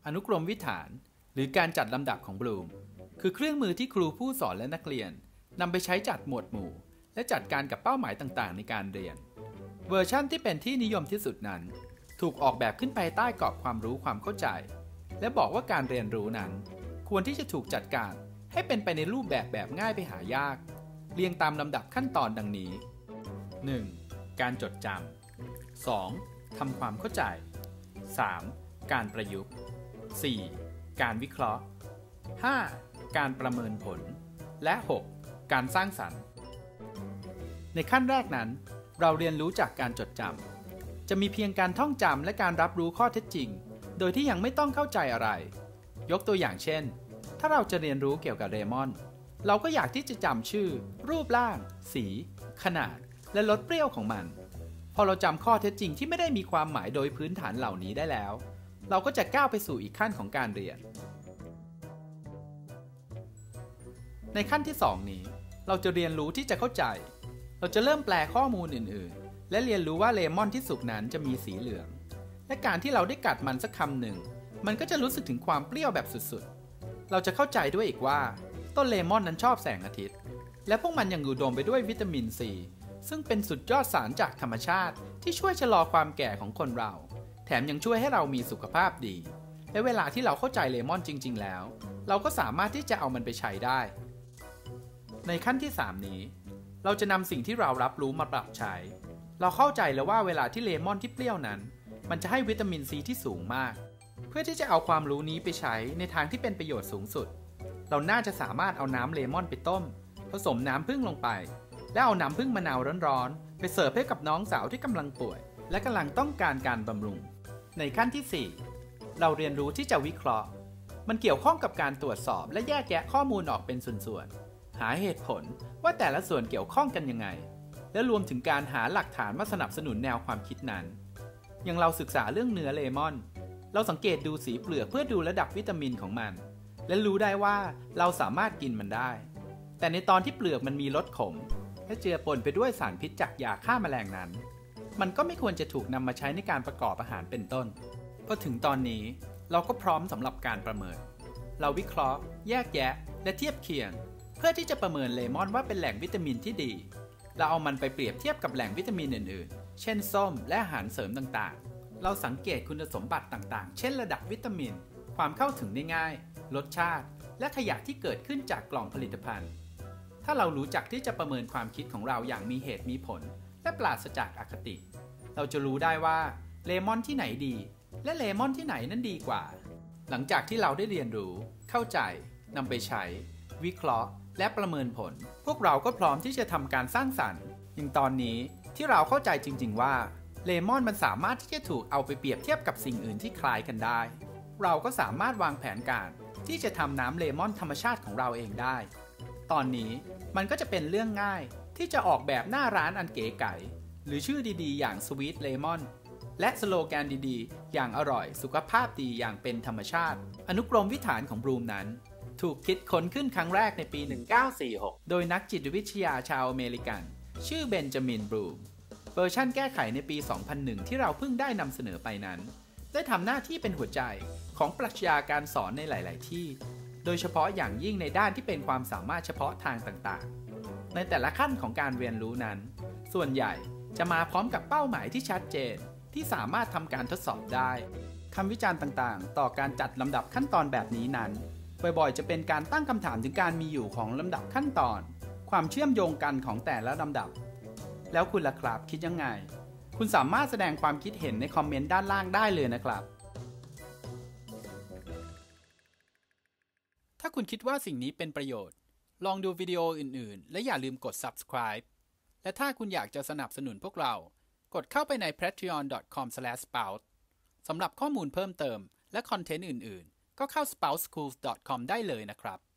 อนุกรมวิถานหรือการจัดลำดับของบลูมคือเครื่องมือที่ครูผู้สอนและนักเรียนนำไปใช้จัดหมวดหมู่และจัดการกับเป้าหมายต่างๆในการเรียนเวอร์ชั่นที่เป็นที่นิยมที่สุดนั้นถูกออกแบบขึ้นไปใต้กรอบความรู้ความเข้าใจและบอกว่าการเรียนรู้นั้นควรที่จะถูกจัดการให้เป็นไปในรูปแบบง่ายไปหายากเรียงตามลำดับขั้นตอนดังนี้ 1. การจดจำ 2. ทำความเข้าใจ 3. การประยุกต์ 4. การวิเคราะห์ 5. การประเมินผล และ 6. การสร้างสรรค์ในขั้นแรกนั้นเราเรียนรู้จากการจดจำจะมีเพียงการท่องจำและการรับรู้ข้อเท็จจริงโดยที่ยังไม่ต้องเข้าใจอะไรยกตัวอย่างเช่นถ้าเราจะเรียนรู้เกี่ยวกับเลมอนเราก็อยากที่จะจำชื่อรูปร่างสีขนาดและรสเปรี้ยวของมันพอเราจำข้อเท็จจริงที่ไม่ได้มีความหมายโดยพื้นฐานเหล่านี้ได้แล้วเราก็จะก้าวไปสู่อีกขั้นของการเรียนในขั้นที่2นี้เราจะเรียนรู้ที่จะเข้าใจเราจะเริ่มแปลข้อมูลอื่นๆและเรียนรู้ว่าเลมอนที่สุกนั้นจะมีสีเหลืองและการที่เราได้กัดมันสักคำหนึ่งมันก็จะรู้สึกถึงความเปรี้ยวแบบสุดๆเราจะเข้าใจด้วยอีกว่าต้นเลมอนนั้นชอบแสงอาทิตย์และพวกมันยังอุดมไปด้วยวิตามินซีซึ่งเป็นสุดยอดสารจากธรรมชาติที่ช่วยชะลอความแก่ของคนเราแถมยังช่วยให้เรามีสุขภาพดีและเวลาที่เราเข้าใจเลมอนจริงๆแล้วเราก็สามารถที่จะเอามันไปใช้ได้ในขั้นที่3นี้เราจะนำสิ่งที่เรารับรู้มาปรับใช้เราเข้าใจแล้วว่าเวลาที่เลมอนที่เปรี้ยวนั้นมันจะให้วิตามินซีที่สูงมากเพื่อที่จะเอาความรู้นี้ไปใช้ในทางที่เป็นประโยชน์สูงสุดเราน่าจะสามารถเอาน้ำเลมอนไปต้มผสมน้ำผึ้งลงไปแล้วเอาน้ำผึ้งมะนาวร้อนๆไปเสิร์ฟให้กับน้องสาวที่กำลังป่วยและกำลังต้องการการบำรุงในขั้นที่4เราเรียนรู้ที่จะวิเคราะห์มันเกี่ยวข้องกับการตรวจสอบและแยกแยะข้อมูลออกเป็นส่วนๆหาเหตุผลว่าแต่ละส่วนเกี่ยวข้องกันยังไงและรวมถึงการหาหลักฐานมาสนับสนุนแนวความคิดนั้นอย่างเราศึกษาเรื่องเนื้อเลมอนเราสังเกตดูสีเปลือกเพื่อดูระดับวิตามินของมันและรู้ได้ว่าเราสามารถกินมันได้แต่ในตอนที่เปลือกมันมีรสขมและเจือปนไปด้วยสารพิษจากยาฆ่าแมลงนั้นมันก็ไม่ควรจะถูกนำมาใช้ในการประกอบอาหารเป็นต้นพอถึงตอนนี้เราก็พร้อมสำหรับการประเมินเราวิเคราะห์แยกแยะและเทียบเคียงเพื่อที่จะประเมินเลมอนว่าเป็นแหล่งวิตามินที่ดีเราเอามันไปเปรียบเทียบกับแหล่งวิตามินอื่นๆเช่นส้มและอาหารเสริมต่างๆเราสังเกตคุณสมบัติต่างๆเช่นระดับวิตามินความเข้าถึงได้ง่ายรสชาติและขยะที่เกิดขึ้นจากกล่องผลิตภัณฑ์ถ้าเรารู้จักที่จะประเมินความคิดของเราอย่างมีเหตุมีผลและปราศจากอคติเราจะรู้ได้ว่าเลมอนที่ไหนดีและเลมอนที่ไหนนั้นดีกว่าหลังจากที่เราได้เรียนรู้เข้าใจนำไปใช้วิเคราะห์และประเมินผลพวกเราก็พร้อมที่จะทำการสร้างสรรค์อย่างตอนนี้ที่เราเข้าใจจริงๆว่าเลมอนมันสามารถที่จะถูกเอาไปเปรียบเทียบกับสิ่งอื่นที่คล้ายกันได้เราก็สามารถวางแผนการที่จะทำน้ำเลมอนธรรมชาติของเราเองได้ตอนนี้มันก็จะเป็นเรื่องง่ายที่จะออกแบบหน้าร้านอันเก๋ไก๋หรือชื่อดีๆอย่างสวีทเลมอนและสโลแกนดีๆอย่างอร่อยสุขภาพดีอย่างเป็นธรรมชาติอนุกรมวิถานของบลูมนั้นถูกคิดค้นขึ้นครั้งแรกในปี 1946 โดยนักจิตวิทยาชาวอเมริกันชื่อเบนจามินบลูมเวอร์ชั่นแก้ไขในปี 2001 ที่เราเพิ่งได้นำเสนอไปนั้นได้ทำหน้าที่เป็นหัวใจของปรัชญาการสอนในหลายๆที่โดยเฉพาะอย่างยิ่งในด้านที่เป็นความสามารถเฉพาะทางต่างๆในแต่ละขั้นของการเรียนรู้นั้นส่วนใหญ่จะมาพร้อมกับเป้าหมายที่ชัดเจนที่สามารถทำการทดสอบได้คำวิจารณ์ต่างๆต่อการจัดลำดับขั้นตอนแบบนี้นั้นบ่อยๆจะเป็นการตั้งคำถามถึงการมีอยู่ของลำดับขั้นตอนความเชื่อมโยงกันของแต่ละลำดับแล้วคุณล่ะครับคิดยังไงคุณสามารถแสดงความคิดเห็นในคอมเมนต์ด้านล่างได้เลยนะครับถ้าคุณคิดว่าสิ่งนี้เป็นประโยชน์ลองดูวิดีโออื่นๆและอย่าลืมกด subscribe และถ้าคุณอยากจะสนับสนุนพวกเรากดเข้าไปใน patreon.com/spout สำหรับข้อมูลเพิ่มเติมและคอนเทนต์อื่นๆก็เข้า spoutschools.com ได้เลยนะครับ